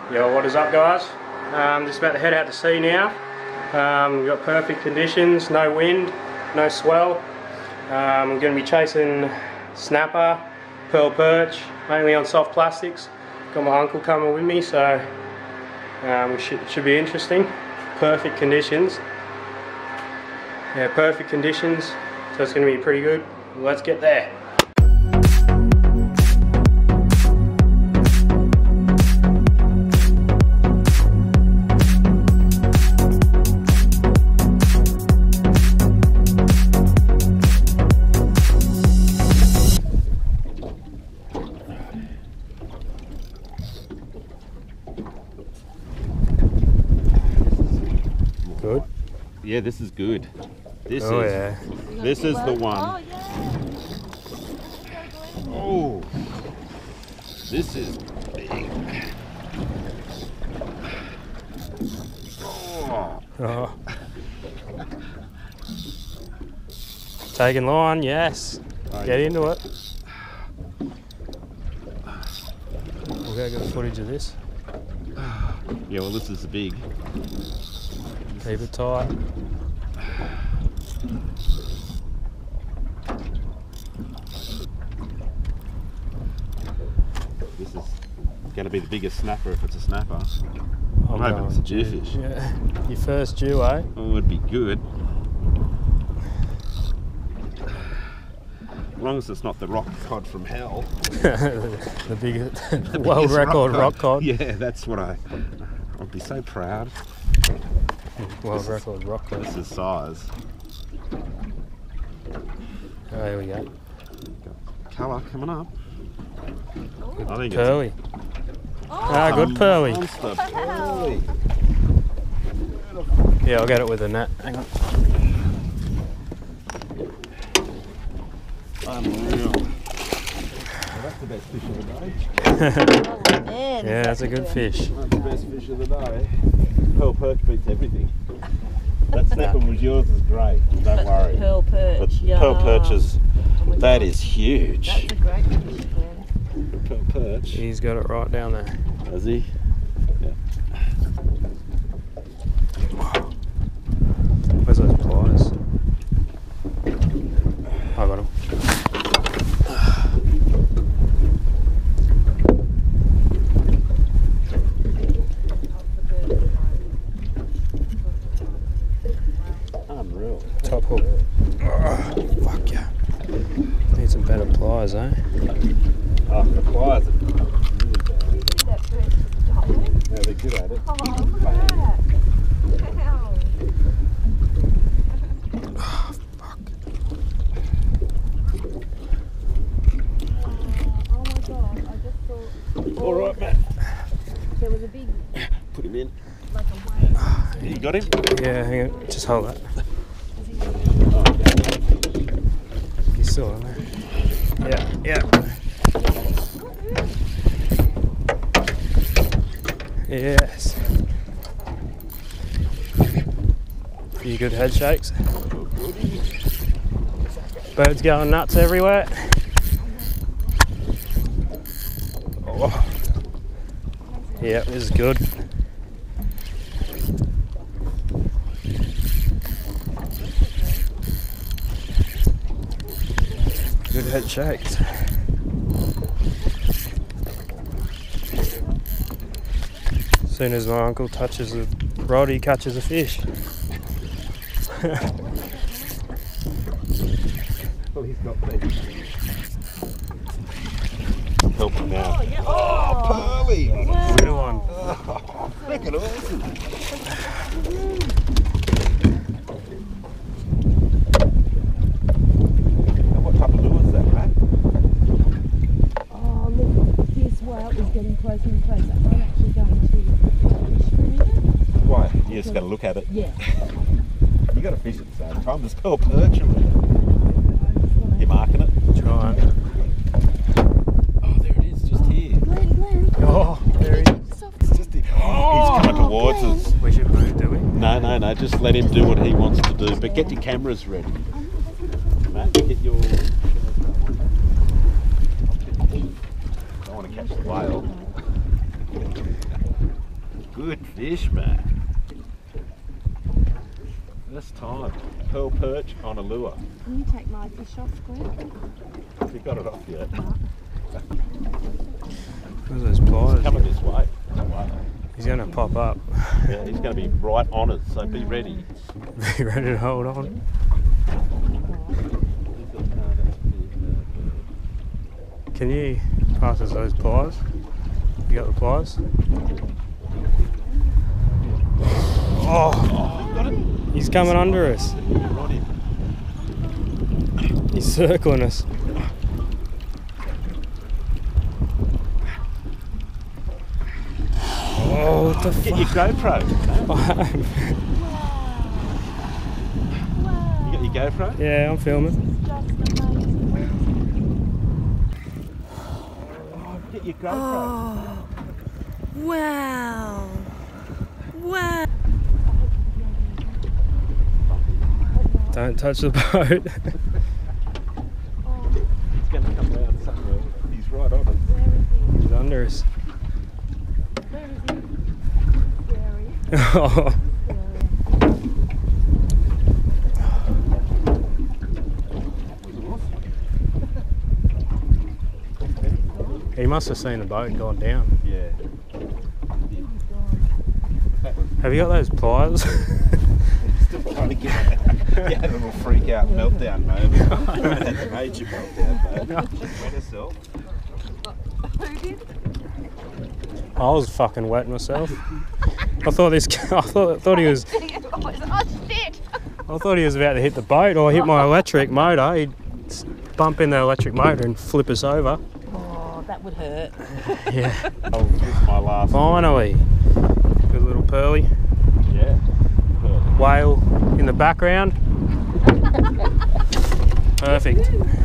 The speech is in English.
Yo, what is up, guys? Just about to head out to sea now. We've got perfect conditions, no wind, no swell. I'm going to be chasing snapper, pearl perch, mainly on soft plastics. Got my uncle coming with me, so it should be interesting. Perfect conditions. Yeah, perfect conditions, so it's going to be pretty good. Let's get there. Good? Yeah, this is good. This is the one. Oh, this is big. Oh. Taking line, yes. Get into it. We'll go get footage of this. Yeah, well, this is big. Keep it tight. This is going to be the biggest snapper if it's a snapper. I'm hoping it's a jewfish. Yeah. Your first jew, eh? Oh, it would be good. As long as it's not the rock cod from hell. the biggest world record rock cod. Yeah, that's what I'd be so proud. World record rock cod. This is size. Oh, here we go. Colour coming up. Good I think pearly. Good pearly. Monster pearly. Yeah, I'll get it with a net. Hang on. Unreal. Well, that's the best fish of the day. Yeah, that's a good fish. That's the best fish of the day. Pearl perch beats everything. That snapper was yours is great. Don't worry. Pearl perch. But Yeah. pearl perch is that is huge. That's a great fish, Glenn. Pearl perch. He's got it right down there. Has he? Yeah. Where's those pliers? I got him. Unreal. Top hook. Oh, fuck yeah. Need some better pliers, eh? Oh, the pliers are really That perch is dying. yeah, they're good at it. Oh, look at that. Wow. Oh, fuck. Oh my god, I just saw. All right, Matt. There was a big, Put him in. like a wave. You got him? Yeah, hang on. Just hold that. Oh, okay. He's still on there. Yeah. Yes. Few good head shakes. Birds going nuts everywhere. Oh. Yeah, this is good. Good head shakes. As soon as my uncle touches the rod, he catches a fish. Well, he's got me. Help him out. Oh, yeah. Oh, pearly! Good one. Oh, freaking awesome. Now, what type of lure is that, Matt? Oh, look, this whale is getting closer and closer. I'm actually going to fish for it. Why? You just got to look at it. Yeah. You got to fish at the same time. There's pearl perch around. You marking it? Trying. Oh, there it is, just here. Glenn. Oh, there he is. It's just here. Oh, he's coming towards us. We should move, do we? No. Just let him do what he wants to do. But get your cameras ready. Matt, get your. I want to catch the whale. Good fish, man. This time, pearl perch on a lure. Can you take my fish off, Glenn? Have you got it off yet? Where's those pliers? Coming this way. He's going to pop up. Yeah, he's going to be right on it, so be ready. Be ready to hold on. Can you pass us those pliers? You got the pliers? Oh! He's coming under us. He's circling us. Oh, what the fuck? Get your GoPro. Wow. You got your GoPro? Yeah, I'm filming. Just amazing. Get your GoPro. Oh, wow. Wow. Don't touch the boat. It's going to come around somewhere. He's right on it. Where is he? He's under us. Where is he? Scary. Oh. He must have seen the boat and gone down. Yeah. Have you got those pliers? Still trying to get a little freak out meltdown mode. I don't have a major meltdown mode. She's wet herself. Who did? I was fucking wet myself. I thought he was. Oh shit! I thought he was about to hit the boat or hit my electric motor. He'd bump in the electric motor and flip us over. Oh, that would hurt. Yeah. Oh, this is my last. Finally. Good little pearly. Yeah. Whale in the background. Perfect.